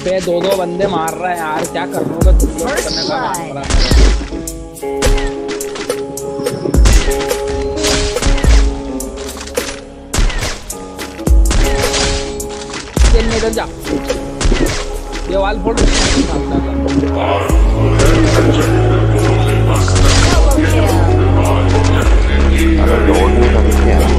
पे दो दो बंदे मार रहा है यार, क्या कर रहा हूँ करने का काम करा। इधर जा, ये वाल फोड़। अगर लोड नहीं करते हैं